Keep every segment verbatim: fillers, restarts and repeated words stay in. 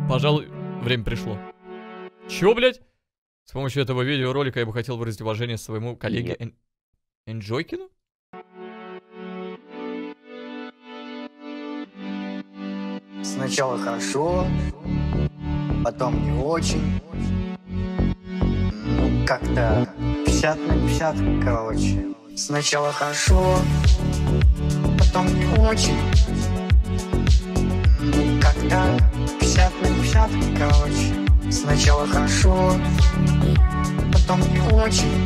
Пожалуй, время пришло. Чё, блядь? С помощью этого видеоролика я бы хотел выразить уважение своему коллеге Эн... Энджойкину? Сначала хорошо, потом не очень. Ну, как-то пятьдесят на пятьдесят, короче. Сначала хорошо, потом не очень. Ну, как-то пятьдесят на пятьдесят, короче. Сначала хорошо, потом не очень.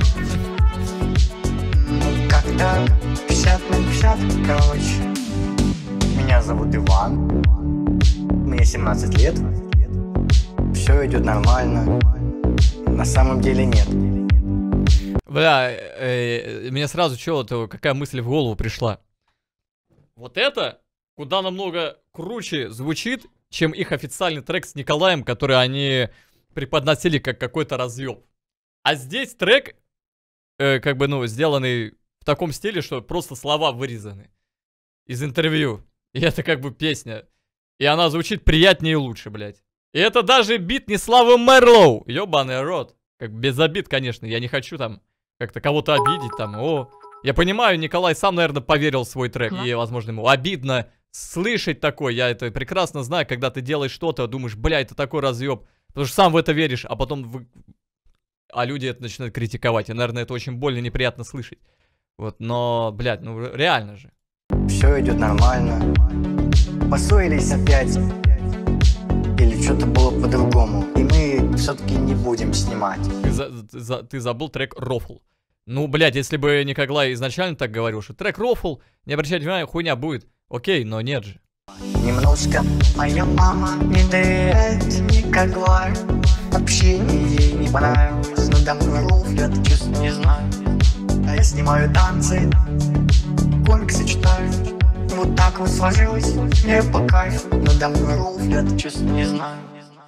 Ну, как-то пятьдесят на пятьдесят, короче. Меня зовут Иван. Мне семнадцать лет. Все идет нормально. На самом деле нет. Бля, э, мне сразу чего-то, какая мысль в голову пришла. Вот это куда намного круче звучит, чем их официальный трек с Николаем, который они преподносили как какой-то разъеб. А здесь трек, э, как бы, ну, сделанный в таком стиле, что просто слова вырезаны из интервью. И это как бы песня. И она звучит приятнее и лучше, блядь. И это даже бит не Славы Мерлоу. Ёбаный рот. Как без обид, конечно. Я не хочу там как-то кого-то обидеть там. О, я понимаю, Николай сам, наверное, поверил в свой трек. И, возможно, ему обидно слышать такое. Я это прекрасно знаю, когда ты делаешь что-то, думаешь, бля, это такой разъеб. Потому что сам в это веришь, а потом вы... А люди это начинают критиковать. И, наверное, это очень больно и неприятно слышать. Вот, но, блядь, ну реально же. Все идет нормально. Поссорились опять. Или что-то было по-другому. И мы все-таки не будем снимать. Ты, за, за, ты забыл трек «Рофл». Ну, блядь, если бы Николай изначально так говорил, что трек «Рофл», не обращайте внимания, хуйня будет. Окей, но нет же. Немножко моя мама не доверяет Николаю. Общение ей не понравилось. Но давно рофлят, честно не знаю. А я снимаю танцы, комиксы читаю. Вот так вот сложилось, мне по кайфу. Но давно рофлят, честно не знаю.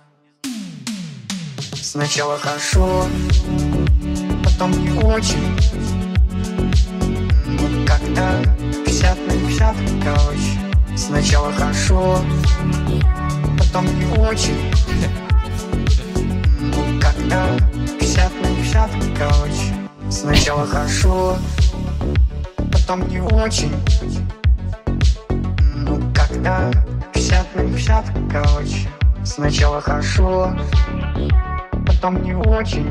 Сначала хорошо, потом не очень. Вот как-то пятьдесят на пятьдесят, короче. Сначала хорошо, потом не очень. Вот как-то пятьдесят на пятьдесят, короче. Сначала хорошо, потом не очень. Ну как-то пятьдесят на пятьдесят, короче. Сначала хорошо, потом не очень.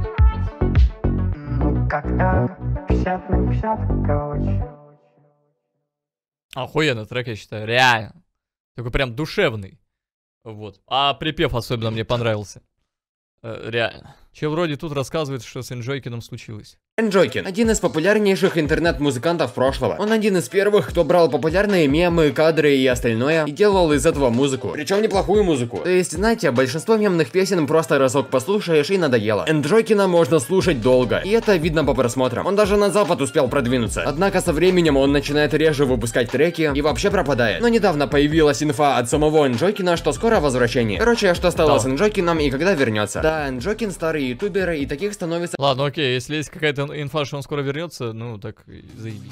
Ну как-то пятьдесят на пятьдесят, короче. Охуенный трек, я считаю, реально. Такой прям душевный. Вот. А припев особенно мне понравился. Э, реально. Че вроде тут рассказывает, что с Энджойкиным случилось. Энджойкин — один из популярнейших интернет-музыкантов прошлого. Он один из первых, кто брал популярные мемы, кадры и остальное и делал из этого музыку. Причем неплохую музыку. То есть, знаете, большинство мемных песен просто разок послушаешь и надоело. Энджойкина можно слушать долго, и это видно по просмотрам. Он даже на запад успел продвинуться. Однако со временем он начинает реже выпускать треки и вообще пропадает. Но недавно появилась инфа от самого Энджойкина, что скоро возвращение. Короче, что стало да. с Энджойкином и когда вернется. Да, Энджойкин старый ютубер, и таких становится... Ладно, окей, если есть какая-то инфа, что он скоро вернется, ну так заебись.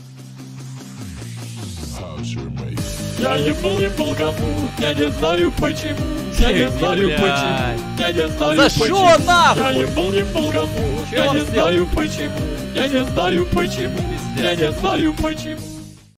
Я ебал, ебал кому, я не знаю почему, я не знаю почему, я не знаю За что нахуй? Я ебал, ебал кому, я не знаю почему, я не знаю почему, я не знаю почему.